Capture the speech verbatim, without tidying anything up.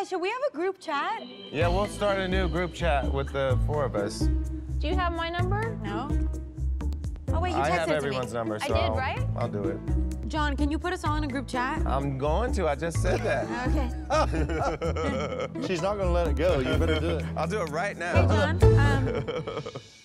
guys, should we have a group chat? Yeah, we'll start a new group chat with the four of us. Do you have my number? No. Oh, wait, you texted I have it to everyone's me. number, so I did, I'll, right? I'll do it. John, can you put us all in a group chat? I'm going to. I just said that. Okay. She's not gonna let it go. You better do it. I'll do it right now. Hey, John. Um,